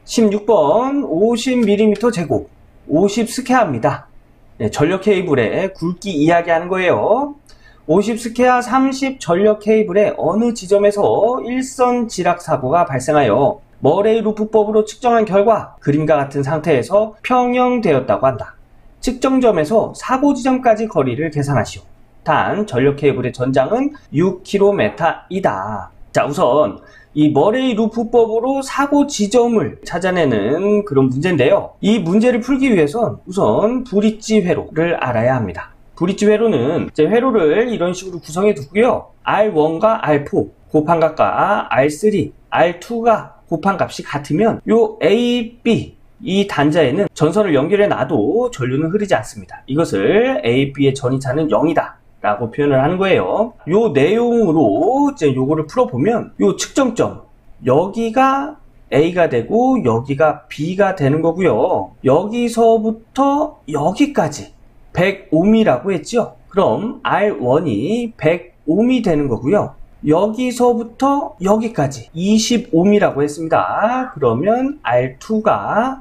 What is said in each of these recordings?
16번 50mm 제곱 50스퀘어입니다. 네, 전력 케이블의 굵기 이야기하는 거예요. 50스퀘어 30 전력 케이블의 어느 지점에서 일선 지락 사고가 발생하여 머레이 루프법으로 측정한 결과 그림과 같은 상태에서 평형되었다고 한다. 측정점에서 사고 지점까지 거리를 계산하시오. 단 전력 케이블의 전장은 6km이다. 자, 우선 이 머레이 루프법으로 사고 지점을 찾아내는 그런 문제인데요. 이 문제를 풀기 위해선 우선 브릿지 회로를 알아야 합니다. 브릿지 회로는 이제 회로를 이런 식으로 구성해 두고요. R1과 R4 곱한 값과 R3, R2가 곱한 값이 같으면 요 A, B 이 단자에는 전선을 연결해 놔도 전류는 흐르지 않습니다. 이것을 A, B의 전이차는 0이다. 라고 표현을 하는 거예요. 요 내용으로 이제 요거를 풀어보면 요 측정점 여기가 A가 되고 여기가 B가 되는 거고요. 여기서부터 여기까지 100ohm이라고 했죠. 그럼 R1이 100ohm이 되는 거고요. 여기서부터 여기까지 20ohm이라고 했습니다. 그러면 R2가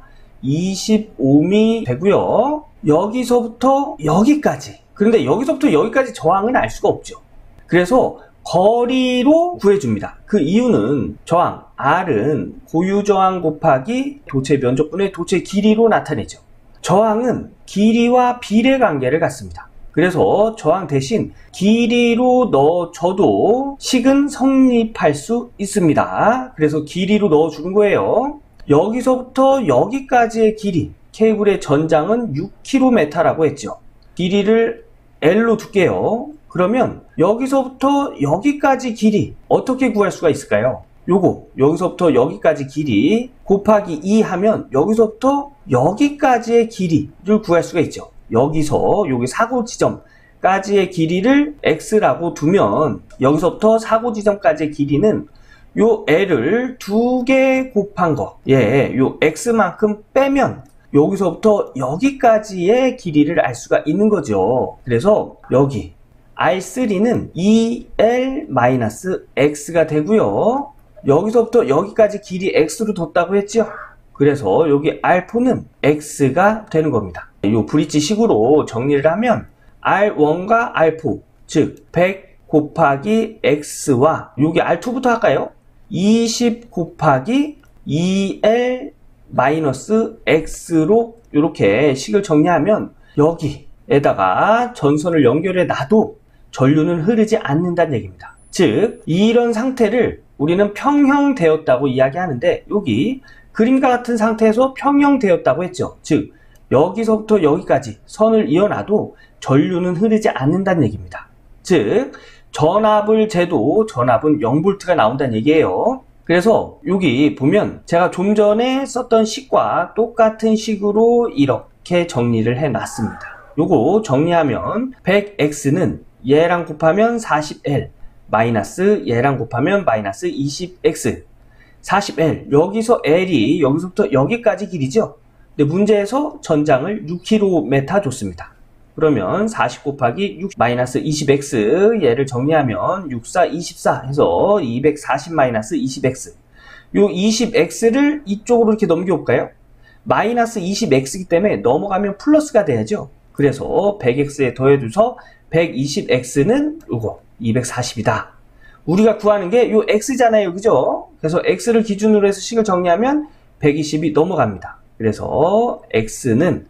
20ohm이 되고요. 여기서부터 여기까지, 그런데 여기서부터 여기까지 저항은 알 수가 없죠. 그래서 거리로 구해줍니다. 그 이유는 저항 R은 고유 저항 곱하기 도체 면적분의 도체 길이로 나타내죠. 저항은 길이와 비례 관계를 갖습니다. 그래서 저항 대신 길이로 넣어줘도 식은 성립할 수 있습니다. 그래서 길이로 넣어주는 거예요. 여기서부터 여기까지의 길이, 케이블의 전장은 6km라고 했죠. 길이를 L로 둘게요. 그러면 여기서부터 여기까지 길이 어떻게 구할 수가 있을까요? 여기서부터 여기까지 길이 곱하기 2 하면 여기서부터 여기까지의 길이를 구할 수가 있죠. 여기서 여기 사고 지점까지의 길이를 X라고 두면 여기서부터 사고 지점까지의 길이는 요 L을 2개 곱한 거, 요 X만큼 빼면 여기서부터 여기까지의 길이를 알 수가 있는 거죠. 그래서 여기 R3는 2L-X가 되고요. 여기서부터 여기까지 길이 X로 뒀다고 했죠. 그래서 여기 R4는 X가 되는 겁니다. 이 브릿지 식으로 정리를 하면 R1과 R4, 즉 100 곱하기 X와 여기 R2부터 할까요? 20 곱하기 2L X로 이렇게 식을 정리하면 여기에다가 전선을 연결해 놔도 전류는 흐르지 않는다는 얘기입니다. 즉 이런 상태를 우리는 평형되었다고 이야기하는데 여기 그림과 같은 상태에서 평형되었다고 했죠. 즉 여기서부터 여기까지 선을 이어놔도 전류는 흐르지 않는다는 얘기입니다. 즉 전압을 재도 전압은 0V가 나온다는 얘기예요. 그래서 여기 보면 제가 좀 전에 썼던 식과 똑같은 식으로 이렇게 정리를 해 놨습니다. 요거 정리하면 100x는 얘랑 곱하면 40l 마이너스 얘랑 곱하면 마이너스 20x 40l, 여기서 l이 여기서부터 여기까지 길이죠. 근데 문제에서 전장을 6km 줬습니다. 그러면 40 곱하기 6 마이너스 20x 얘를 정리하면 6, 4, 24 해서 240 마이너스 20x, 요 20x를 이쪽으로 이렇게 넘겨볼까요? 마이너스 20x이기 때문에 넘어가면 플러스가 돼야죠. 그래서 100x에 더해줘서 120x는 요거 240이다. 우리가 구하는 게 요 x잖아요, 그죠? 그래서 x를 기준으로 해서 식을 정리하면 120이 넘어갑니다. 그래서 x는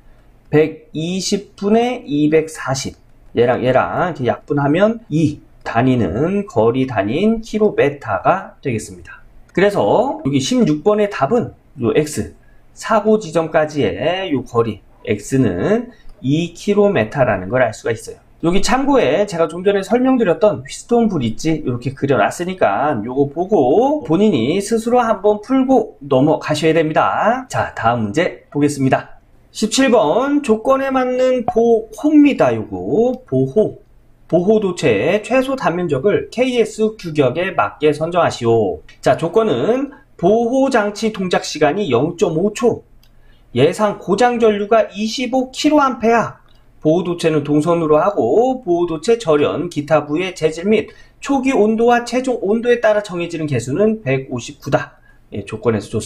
120분의 240, 얘랑 이렇게 약분하면 2, 단위는 거리 단위인 킬로미터가 되겠습니다. 그래서 여기 16번의 답은 요 x, 사고 지점까지의 요 거리 x는 2km라는 걸 알 수가 있어요. 여기 참고에 제가 좀 전에 설명드렸던 휘스톤 브릿지 이렇게 그려놨으니까 요거 보고 본인이 스스로 한번 풀고 넘어가셔야 됩니다. 자, 다음 문제 보겠습니다. 17번 조건에 맞는 보호입니다. 요거 보호 도체의 최소 단면적을 KS 규격에 맞게 선정하시오. 자, 조건은 보호장치 동작 시간이 0.5초, 예상 고장 전류가 25kA, 보호도체는 동선으로 하고 보호도체 절연, 기타 부의 재질 및 초기 온도와 최종 온도에 따라 정해지는 개수는 159다. 예, 조건에서 좋습니다.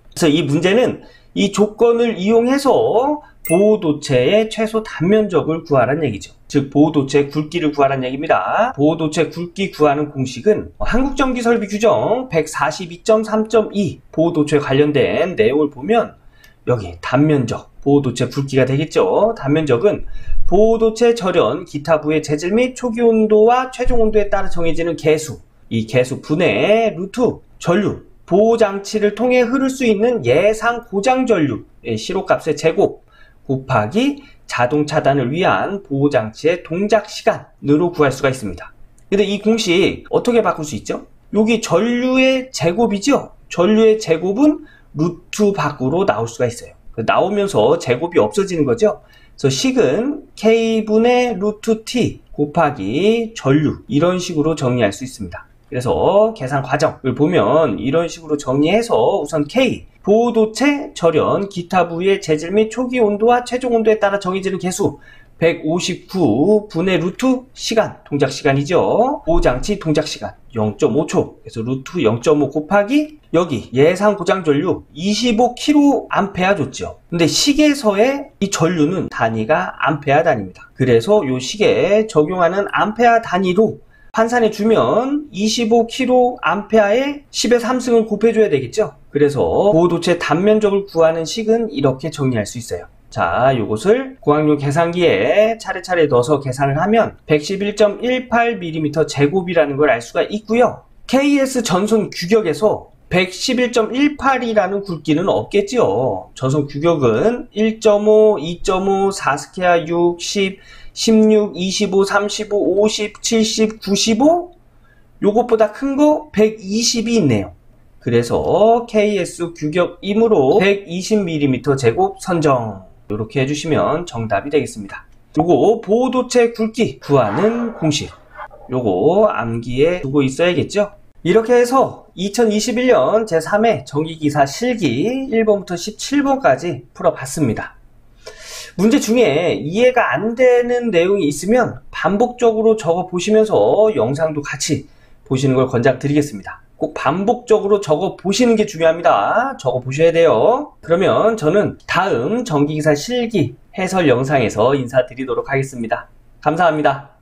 그래서 이 문제는 이 조건을 이용해서 보호도체의 최소 단면적을 구하라는 얘기죠. 즉 보호도체의 굵기를 구하라는 얘기입니다. 보호도체 굵기 구하는 공식은 한국전기설비규정 142.3.2 보호도체에 관련된 내용을 보면 여기 단면적, 보호도체 굵기가 되겠죠. 단면적은 보호도체 절연, 기타 부의 재질 및 초기 온도와 최종 온도에 따라 정해지는 개수, 이 개수 분의 루트 전류, 보호장치를 통해 흐를 수 있는 예상 고장 전류의 시로값의 제곱 곱하기 자동 차단을 위한 보호장치의 동작 시간으로 구할 수가 있습니다. 근데 이 공식 어떻게 바꿀 수 있죠? 여기 전류의 제곱이죠? 전류의 제곱은 루트 밖으로 나올 수가 있어요. 나오면서 제곱이 없어지는 거죠. 그래서 식은 K분의 루트 T 곱하기 전류, 이런 식으로 정리할 수 있습니다. 그래서 계산 과정을 보면 이런 식으로 정리해서 우선 K, 보호도체 절연, 기타 부위의 재질 및 초기 온도와 최종 온도에 따라 정해지는 개수 159 분의 루트 시간, 동작 시간이죠. 보호장치 동작 시간 0.5초. 그래서 루트 0.5 곱하기 여기 예상 고장 전류 25kA 줬죠. 근데 식에서의 이 전류는 단위가 암페아 단위입니다. 그래서 이 식에 적용하는 암페아 단위로 환산해 주면 25kA에 10의 3승을 곱해줘야 되겠죠. 그래서 보호도체 단면적을 구하는 식은 이렇게 정리할 수 있어요. 자, 요것을 고학용 계산기에 차례차례 넣어서 계산을 하면 111.18mm 제곱이라는 걸 알 수가 있고요. KS 전선 규격에서 111.18이라는 굵기는 없겠지요. 전선 규격은 1.5, 2.5, 4스케아 6, 10, 16, 25, 35, 50, 70, 95? 요것보다 큰 거 120이 있네요. 그래서 KS 규격이므로 120mm 제곱 선정. 이렇게 해주시면 정답이 되겠습니다. 요거 보호도체 굵기 구하는 공식. 요거 암기에 두고 있어야겠죠? 이렇게 해서 2021년 제3회 전기기사 실기 1번부터 17번까지 풀어봤습니다. 문제 중에 이해가 안 되는 내용이 있으면 반복적으로 적어 보시면서 영상도 같이 보시는 걸 권장드리겠습니다. 꼭 반복적으로 적어 보시는 게 중요합니다. 적어 보셔야 돼요. 그러면 저는 다음 전기기사 실기 해설 영상에서 인사드리도록 하겠습니다. 감사합니다.